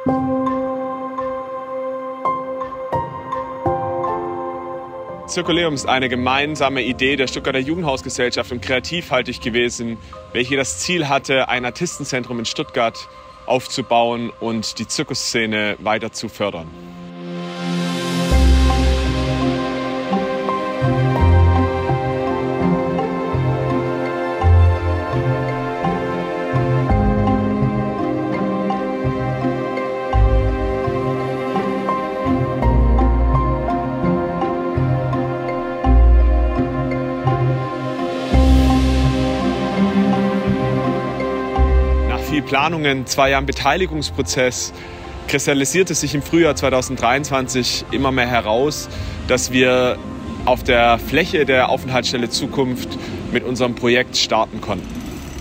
Zirkuleum ist eine gemeinsame Idee der Stuttgarter Jugendhausgesellschaft und Kreativhaltig gewesen, welche das Ziel hatte, ein Artistenzentrum in Stuttgart aufzubauen und die Zirkusszene weiter zu fördern. Planungen, 2 Jahren Beteiligungsprozess, kristallisierte sich im Frühjahr 2023 immer mehr heraus, dass wir auf der Fläche der Aufenthaltsstelle Zukunft mit unserem Projekt starten konnten.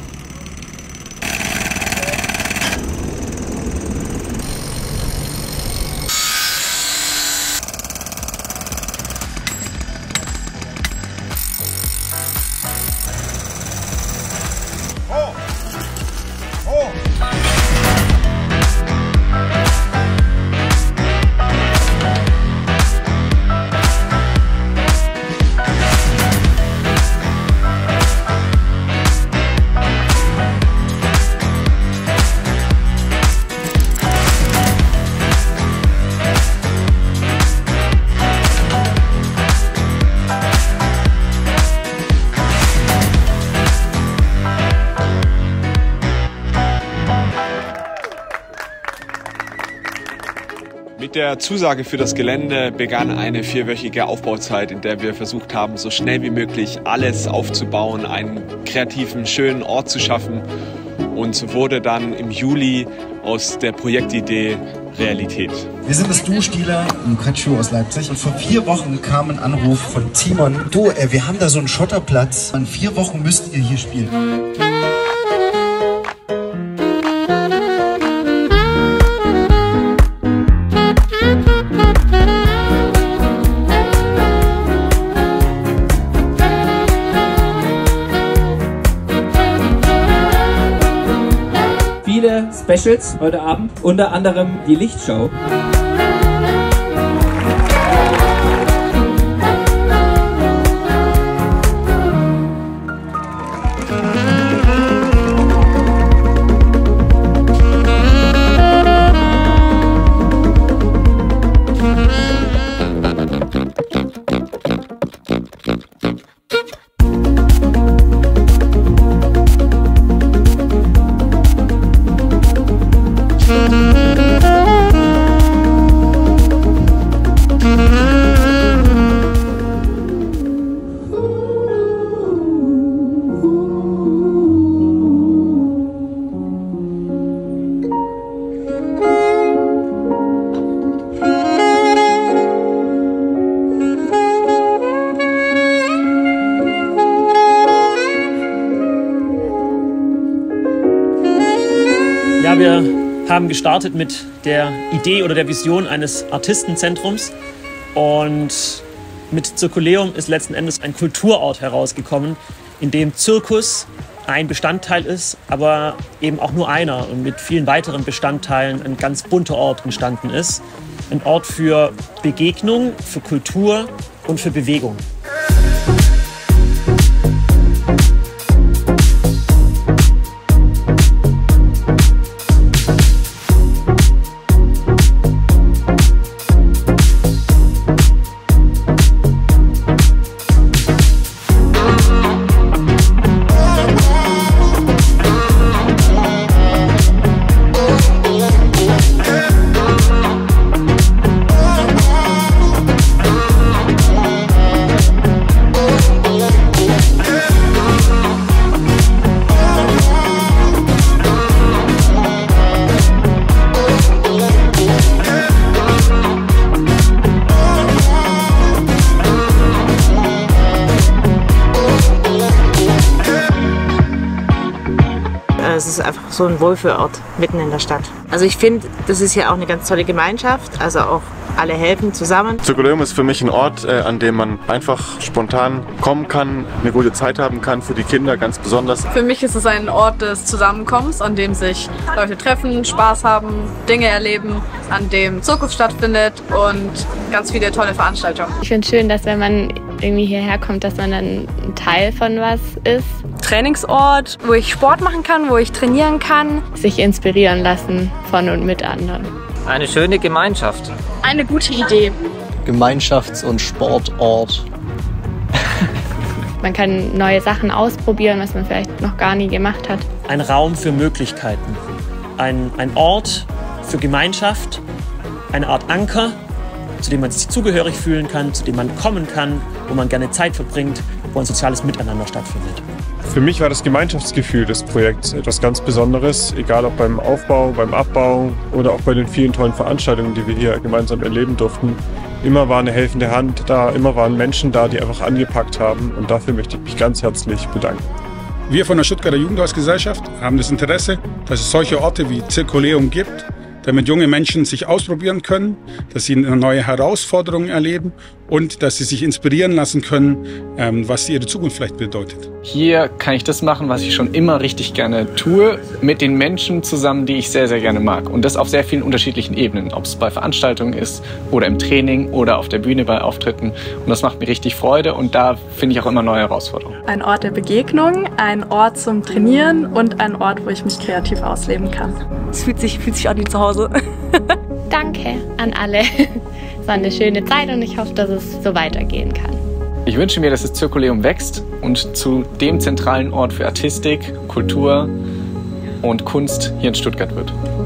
Mit der Zusage für das Gelände begann eine 4-wöchige Aufbauzeit, in der wir versucht haben, so schnell wie möglich alles aufzubauen, einen kreativen, schönen Ort zu schaffen. Und so wurde dann im Juli aus der Projektidee Realität. Wir sind das Duo-Stieler im Quatschschuh aus Leipzig und vor 4 Wochen kam ein Anruf von Timon. Du, wir haben da so einen Schotterplatz. In 4 Wochen müsst ihr hier spielen. Viele Specials heute Abend, unter anderem die Lichtshow. Ja, wir haben gestartet mit der Idee oder der Vision eines Artistenzentrums und mit Zirkuleum ist letzten Endes ein Kulturort herausgekommen, in dem Zirkus ein Bestandteil ist, aber eben auch nur einer und mit vielen weiteren Bestandteilen ein ganz bunter Ort entstanden ist. Ein Ort für Begegnung, für Kultur und für Bewegung. Es ist einfach so ein Wohlfühlort mitten in der Stadt. Also ich finde, das ist ja auch eine ganz tolle Gemeinschaft. Also auch Alle helfen zusammen. Zirkuläum ist für mich ein Ort, an dem man einfach spontan kommen kann, eine gute Zeit haben kann, für die Kinder ganz besonders. Für mich ist es ein Ort des Zusammenkommens, an dem sich Leute treffen, Spaß haben, Dinge erleben, an dem Zirkus stattfindet und ganz viele tolle Veranstaltungen. Ich finde es schön, dass wenn man irgendwie hierher kommt, dass man dann ein Teil von was ist. Trainingsort, wo ich Sport machen kann, wo ich trainieren kann. Sich inspirieren lassen von und mit anderen. Eine schöne Gemeinschaft. Eine gute Idee. Gemeinschafts- und Sportort. Man kann neue Sachen ausprobieren, was man vielleicht noch gar nie gemacht hat. Ein Raum für Möglichkeiten. Ein Ort für Gemeinschaft. Eine Art Anker, zu dem man sich zugehörig fühlen kann, zu dem man kommen kann, wo man gerne Zeit verbringt, wo ein soziales Miteinander stattfindet. Für mich war das Gemeinschaftsgefühl des Projekts etwas ganz Besonderes, egal ob beim Aufbau, beim Abbau oder auch bei den vielen tollen Veranstaltungen, die wir hier gemeinsam erleben durften. Immer war eine helfende Hand da, immer waren Menschen da, die einfach angepackt haben, und dafür möchte ich mich ganz herzlich bedanken. Wir von der Stuttgarter Jugendhausgesellschaft haben das Interesse, dass es solche Orte wie Zirkuläum gibt, damit junge Menschen sich ausprobieren können, dass sie neue Herausforderungen erleben und dass sie sich inspirieren lassen können, was ihre Zukunft vielleicht bedeutet. Hier kann ich das machen, was ich schon immer richtig gerne tue, mit den Menschen zusammen, die ich sehr, sehr gerne mag. Und das auf sehr vielen unterschiedlichen Ebenen, ob es bei Veranstaltungen ist oder im Training oder auf der Bühne bei Auftritten. Und das macht mir richtig Freude, und da finde ich auch immer neue Herausforderungen. Ein Ort der Begegnung, ein Ort zum Trainieren und ein Ort, wo ich mich kreativ ausleben kann. Es fühlt sich an wie zu Hause. Danke an alle. Es war eine schöne Zeit und ich hoffe, dass es so weitergehen kann. Ich wünsche mir, dass das Zirkuläum wächst und zu dem zentralen Ort für Artistik, Kultur und Kunst hier in Stuttgart wird.